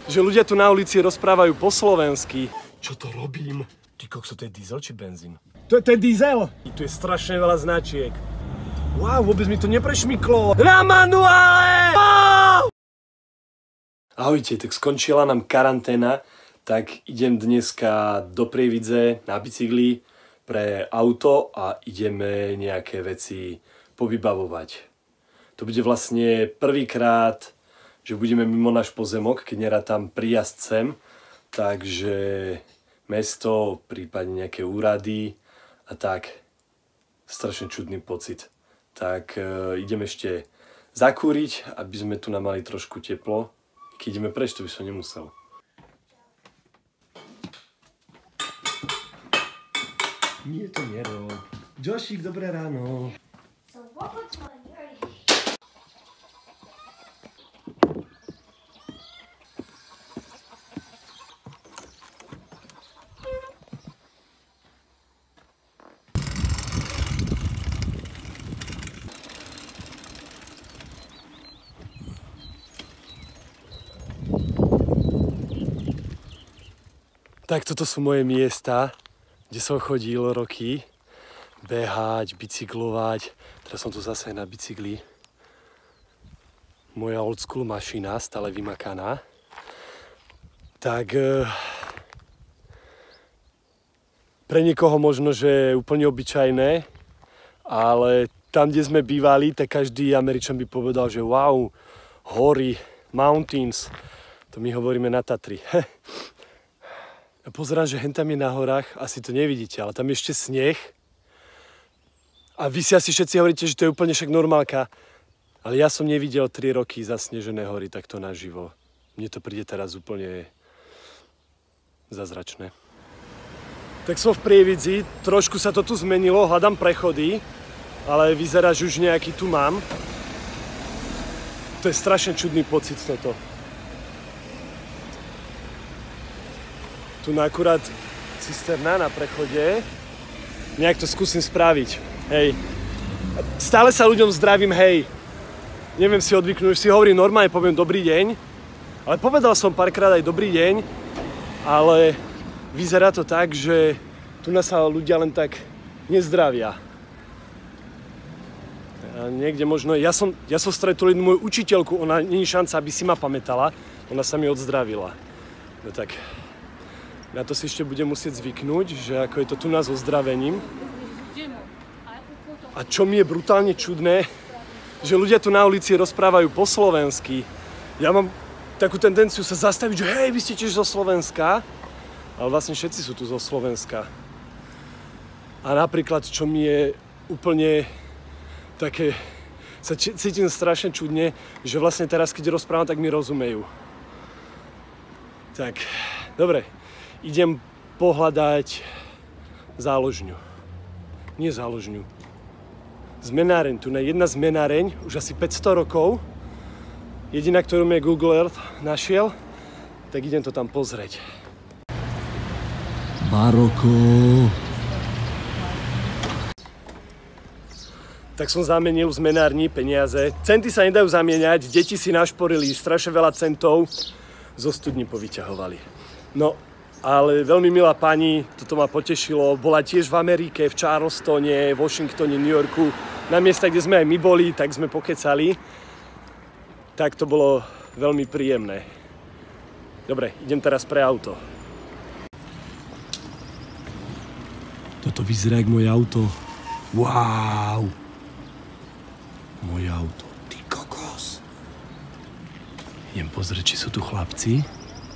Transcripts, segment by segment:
že ľudia tu na ulici rozprávajú po slovensky. Čo to robím? Ty kokso, to je diesel či benzín? To je diesel! Tu je strašne veľa značiek. Wow, vôbec mi to neprešmyklo. Na manuále! Ahojte, tak skončila nám karanténa, tak idem dneska do Prievidze na bicykli pre auto a ideme nejaké veci povybavovať. To bude vlastne prvýkrát, že budeme mimo náš pozemok, keď nerátam príjazd sem, takže mesto, prípadne nejaké úrady a tak. Strašne čudný pocit. Tak idem ešte zakúriť, aby sme tu mali trošku teplo. Keď ideme preč, to by som nemusel. Nie, to nerob. Jošík, dobré ráno. Tak toto sú moje miesta, kde som chodil roky. Behať, bicyklovať. Teraz som tu zase na bicykli. Moja old school mašina, stále vymakaná. Tak pre niekoho možno, že je úplne obyčajné, ale tam, kde sme bývali, tak každý Američan by povedal, že wow, hory, mountains. To my hovoríme na Tatry. Ja pozerám, že hen tam je na horách, asi to nevidíte, ale tam je ešte sneh. A vy si asi všetci hovoríte, že to je úplne však normálka. Ale ja som nevidel 3 roky zasnežené hory takto naživo. Mne to príde teraz úplne zázračné. Tak som v Prievidzi, trošku sa to tu zmenilo, hľadám prechody, ale vyzerá, že už nejaký tu mám. To je strašne čudný pocit toto. Tu akurát cisterna na prechode. Nejak to skúsim spraviť. Hej. Stále sa ľuďom zdravím, hej. Neviem si odvyknúť, už si hovorím normálne, poviem dobrý deň. Ale povedal som párkrát aj dobrý deň. Ale vyzerá to tak, že tu nás sa ľudia len tak nezdravia. A niekde možno... Ja som stretol jednu moju učiteľku, ona nie je šanca, aby si ma pamätala. Ona sa mi odzdravila. No tak... Na to si ešte budem musieť zvyknúť, že ako je to tu nás so zdravením. A čo mi je brutálne čudné, že ľudia tu na ulici rozprávajú po slovensky. Ja mám takú tendenciu sa zastaviť, že hej, vy ste tiež zo Slovenska. Ale vlastne všetci sú tu zo Slovenska. A napríklad, čo mi je úplne také... Sa cítim strašne čudne, že vlastne teraz, keď rozprávam, tak mi rozumejú. Tak, dobre. Idem pohľadať záložňu. Nie záložňu. Zmenáreň. Tu je jedna zmenáreň, už asi 500 rokov. Jediná, ktorú mi Google Earth našiel, tak idem to tam pozrieť. Baroko. Tak som zamenil v zmenárni peniaze. Centy sa nedajú zamieňať, deti si našporili strašne veľa centov, zo studní povyťahovali. No, ale veľmi milá pani, toto ma potešilo, bola tiež v Amerike, v Charlestone, Washingtone, New Yorku. Na miesta, kde sme aj my boli, tak sme pokecali. Tak to bolo veľmi príjemné. Dobre, idem teraz pre auto. Toto vyzerá jak moje auto. Wow! Moje auto. Ty kokos. Idem pozrieť, či sú tu chlapci.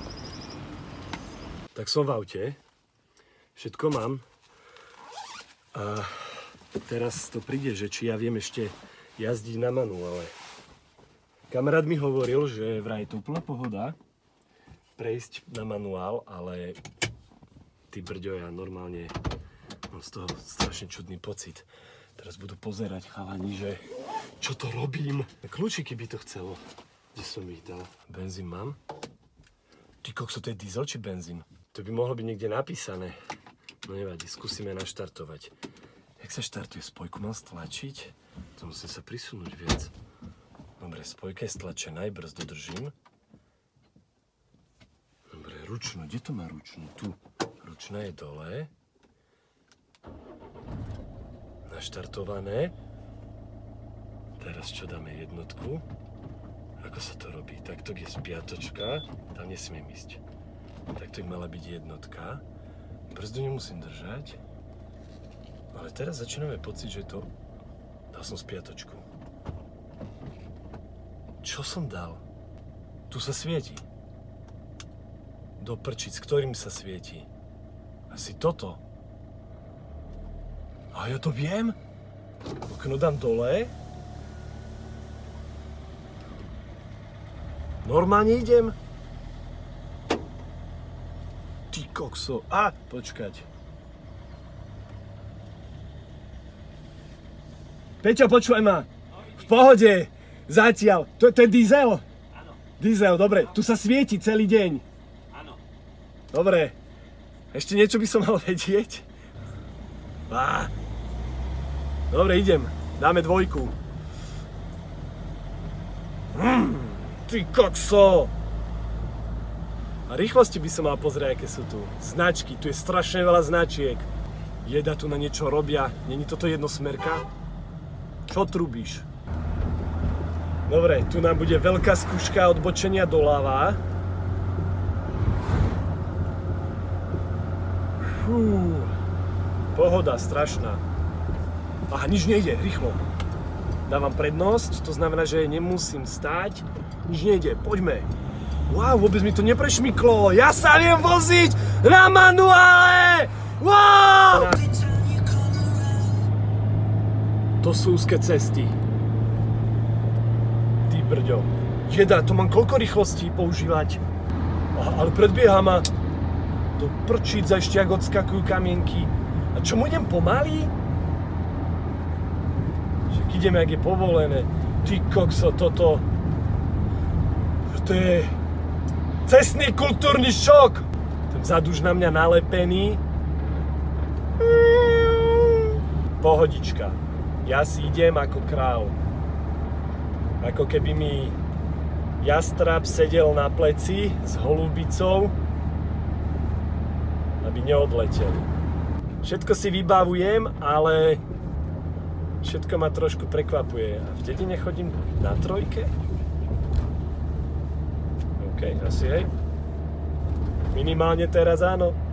Tak som v aute, všetko mám a teraz to príde, že či ja viem ešte jazdiť na manuále. Kamarát mi hovoril, že vraj je to úplná pohoda prejsť na manuál, ale ty brďo, ja normálne mám z toho strašne čudný pocit. Teraz budú pozerať chalani, že čo to robím. Kľúčiky by to chcelo. Kde som ich dal? Benzín mám? Ty kokso, to je diesel či benzín? To by mohlo byť niekde napísané. No nevadí, skúsime naštartovať. Jak sa štartuje? Spojku mám stlačiť? To musím sa prisunúť viac. Dobre, spojka je stlačená, brzdu držím. ručnú, kde to má ručnú? Tu. Ručná je dole. Naštartované. Teraz čo dáme jednotku? Ako sa to robí? Takto je spiatočka, tam nesmiem ísť. Takto by mala byť jednotka. Brzdu nemusím držať. Ale teraz začíname pocit, že to... Dal som spiatočku. Čo som dal? Tu sa svieti. Do prčic, ktorým sa svieti? Asi toto. A ja to viem? Okno dám dole. Normálne idem. Ty kokso. A, počkať. Peťo, počúvaj ma. V pohode. Zatiaľ. To je diesel? Áno. Diesel, dobre. Tu sa svieti celý deň. Áno. Dobre. Ešte niečo by som mal vedieť? Á. Dobre, idem. Dáme 2. Ty kokso! A rýchlosti by som mal pozrieť, aké sú tu. Značky, tu je strašne veľa značiek. Jeda tu na niečo robia. Není toto jednosmerka? Čo trubíš? Dobre, tu nám bude veľká skúška odbočenia doľava. Fú, pohoda strašná. Aha, nič nejde, rýchlo. Dávam prednosť, to znamená, že nemusím stáť. Nič nejde, poďme. Wow, vôbec mi to neprešmyklo. Ja sa viem voziť na manuále! Wow! To sú úzke cesty. Ty brďo. Jeda, to mám koľko rýchlostí používať? Aha, ale predbieha ma. Do prčíc ešte, ak odskakujú kamienky. A čo mu idem pomaly? Však ideme, ak je povolené. Ty kokso, toto... To je... Cestný kultúrny šok! Ten vzadu už na mňa nalepený. Pohodička. Ja si idem ako král. Ako keby mi jastrab sedel na pleci s holubicou, aby neodleteli. Všetko si vybavujem, ale všetko ma trošku prekvapuje. A v dedine chodím na 3? OK, asi hej. Minimálne teraz áno.